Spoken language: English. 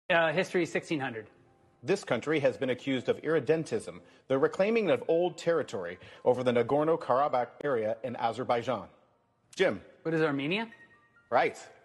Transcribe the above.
History 1600. This country has been accused of irredentism, the reclaiming of old territory over the Nagorno-Karabakh area in Azerbaijan. Jim. What is Armenia? Right.